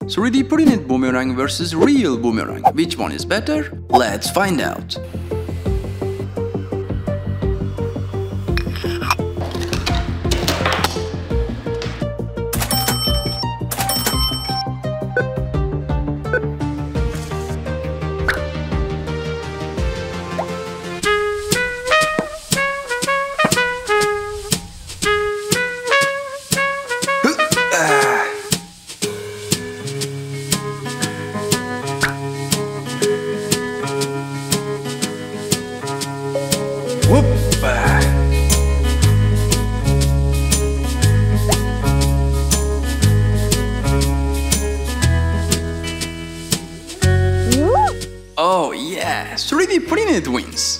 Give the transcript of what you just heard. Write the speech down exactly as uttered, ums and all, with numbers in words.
three D printed boomerang versus real boomerang. Which one is better? Let's find out. Whoop! Oh yeah, three D printed wins.